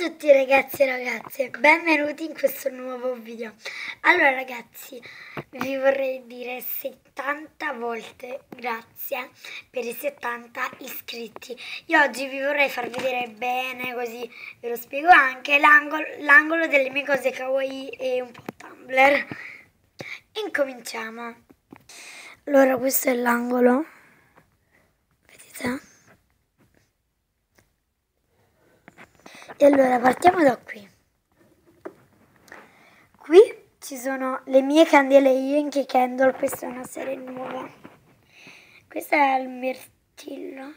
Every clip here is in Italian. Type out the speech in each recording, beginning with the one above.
tutti ragazzi e ragazze, benvenuti in questo nuovo video. Allora ragazzi, vi vorrei dire 70 volte grazie per i 70 iscritti. Io oggi vi vorrei far vedere bene, così ve lo spiego anche, l'angolo delle mie cose kawaii e un po' Tumblr. Incominciamo. Allora questo è l'angolo, vedete? E allora partiamo da qui. Qui ci sono le mie candele Yankee Candle, questa è una serie nuova. Questa è il mirtillo.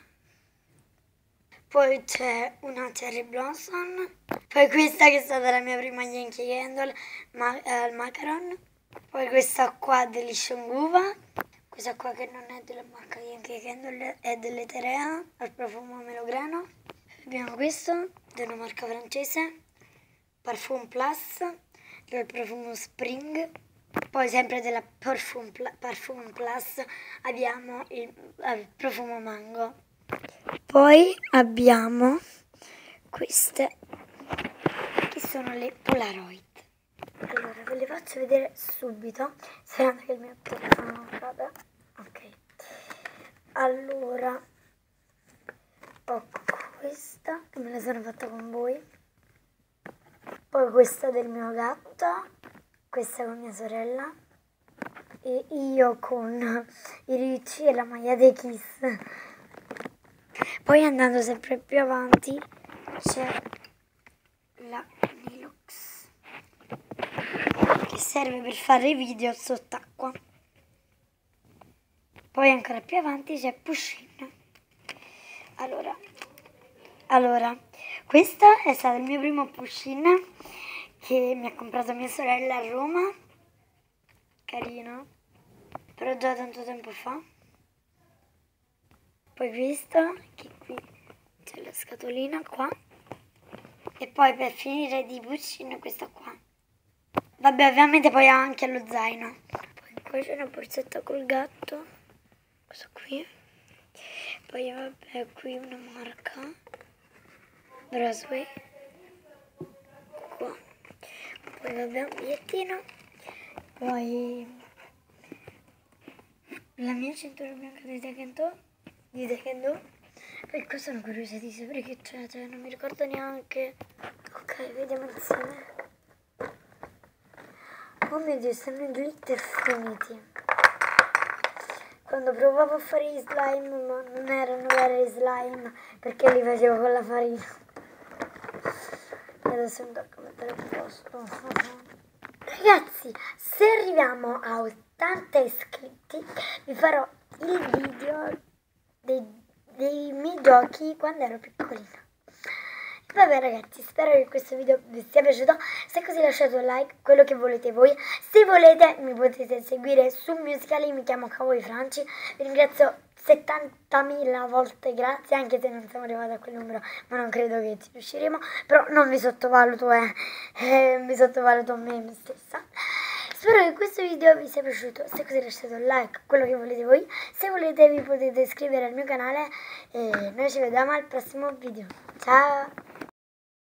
Poi c'è una Cherry Blossom. Poi questa che è stata la mia prima Yankee Candle, il macaron. Poi questa qua Delicious Guava. Questa qua che non è della marca Yankee Candle, è dell'Eterea, al profumo melograno. Abbiamo questo, della marca francese, Parfum Plus, del profumo Spring. Poi sempre della Parfum Plus abbiamo il profumo Mango. Poi abbiamo queste, che sono le Polaroid. Allora, ve le faccio vedere subito, sperando che il mio telefono non cada. Ok. Allora, ho questa che me la sono fatta con voi, poi questa del mio gatto, questa con mia sorella e io con i ricci e la maglia dei Kiss. Poi andando sempre più avanti c'è la Nilux che serve per fare i video sott'acqua. Poi ancora più avanti c'è Pusheen. Allora, questo è stato il mio primo Pusheen che mi ha comprato mia sorella a Roma. Carino, però già tanto tempo fa. Poi questo, che qui c'è la scatolina qua. E poi per finire di Pusheen questa qua. Vabbè, ovviamente poi ha anche lo zaino. Poi qua c'è una borsetta col gatto. Questo qui. Poi vabbè, qui una marca, Brasway, qua. Poi vabbè un bigliettino, poi la mia cintura bianca di Taekwondo. Poi qua sono curiosa di sapere che c'è, cioè non mi ricordo neanche. Ok, vediamo insieme. Oh mio Dio, stanno i glitter finiti. Quando provavo a fare gli slime, ma non erano veri slime, perché li facevo con la farina. E adesso mi tocca mettere a posto. Ragazzi, se arriviamo a 80 iscritti, vi farò il video dei miei giochi quando ero piccolina. Vabbè ragazzi, spero che questo video vi sia piaciuto. Se è così lasciate un like, quello che volete voi. Se volete mi potete seguire su Musical.ly, mi chiamo Kawaii Franci. Vi ringrazio 70.000 volte, grazie, anche se non siamo arrivati a quel numero, ma non credo che ci riusciremo. Però non vi sottovaluto, mi sottovaluto me stessa. Spero che questo video vi sia piaciuto. Se è così lasciate un like, quello che volete voi. Se volete vi potete iscrivere al mio canale e noi ci vediamo al prossimo video. Ciao!